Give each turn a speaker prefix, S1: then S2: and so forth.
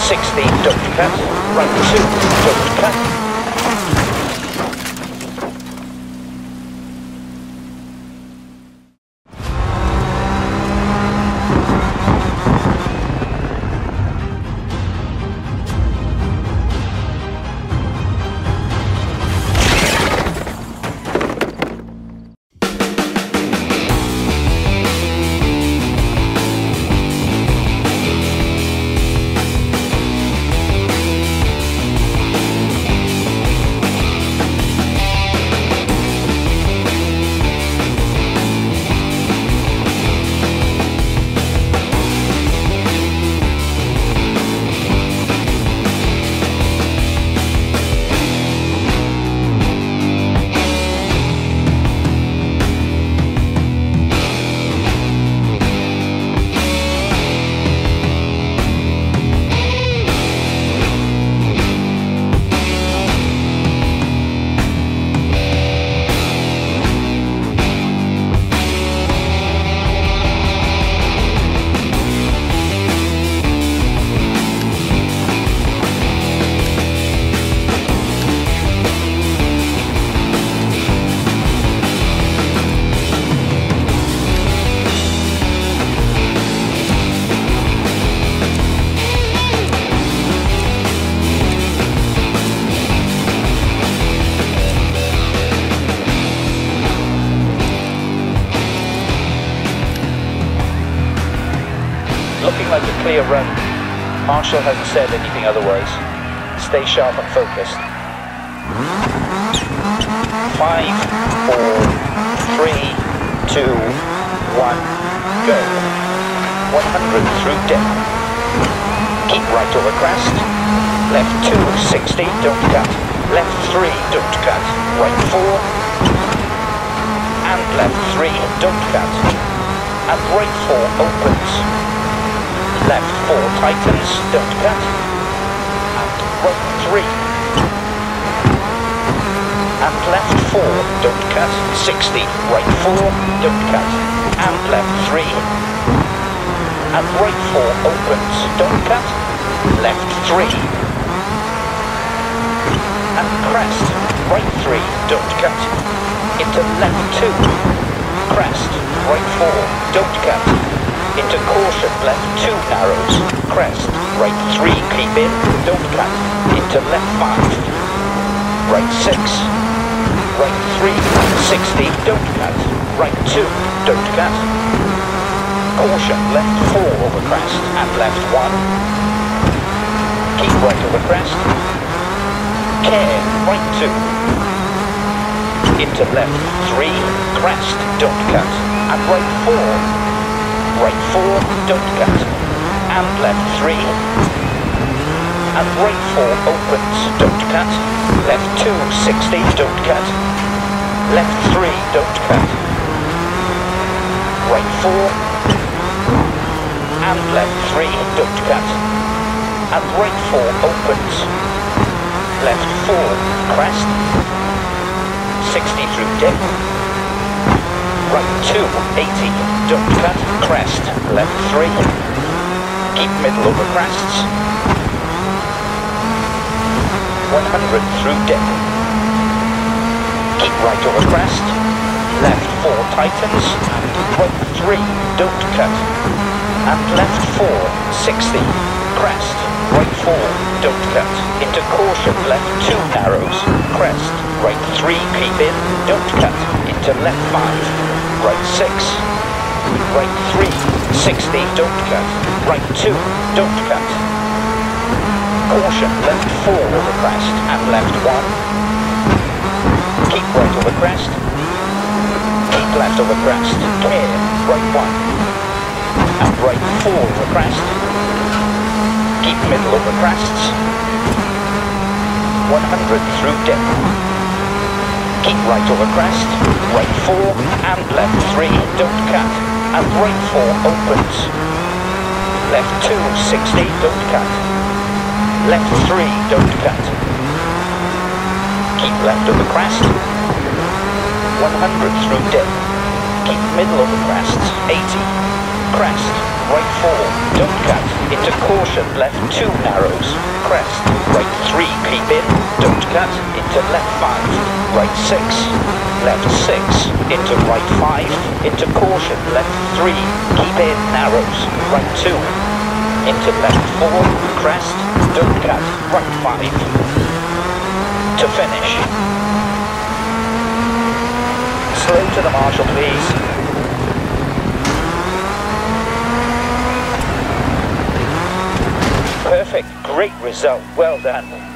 S1: 60, don't cut. Right 2, don't cut. Looking like a clear run. Marshall hasn't said anything otherwise. Stay sharp and focused. 5, 4, 3, 2, 1, go. 100 through dip. Keep right over crest. Left 2, 60, don't cut. Left 3, don't cut. Right 4. And left 3, don't cut. And right 4 opens. Left 4 tightens, don't cut. And right 3. And left 4, don't cut. 60, right 4, don't cut. And left 3. And right 4 opens, don't cut. Left 3. And crest, right 3, don't cut. Into left 2. Crest, right 4, don't cut. Into caution, left 2 narrows, crest, right 3, keep in, don't cut, into left 5, right 6, right 3, 60, don't cut, right 2, don't cut, caution, left 4 over crest, and left 1, keep right over crest, care, right 2, into left 3, crest, don't cut, and right 4, right 4, don't cut, and left 3, and right 4 opens, don't cut, left 2, 60, don't cut, left 3, don't cut, right 4, and left 3, don't cut, and right 4 opens, left 4, crest, 60 through dip, right 2, 80, don't cut, crest, left 3, keep middle over crests, 100 through dip, keep right over crest, left 4 tightens, right 3, don't cut, and left 4, 60, crest, right 4, don't cut, into caution, left 2 narrows, crest, right 3, keep in, don't cut, into left 5, right 6, right 3, 60, don't cut, right 2, don't cut, caution, left 4 over crest, and left 1, keep right over crest, keep left over crest, clear, right 1, and right 4 over crest, keep middle over crests, 100 through dip. Keep right over crest, right 4 and left 3, don't cut, and right 4 opens. Left 2, 60, don't cut. Left 3, don't cut. Keep left over crest, 100 through dip. Keep middle over crests, 80. crest, right 4, don't cut, into caution, left 2 narrows, crest, right 3, keep in, don't cut, into left 5, right 6, left 6, into right 5, into caution, left 3, keep in, narrows, right 2, into left 4, crest, don't cut, right 5, to finish. Slow to the marshal, please. Perfect, great result, well done.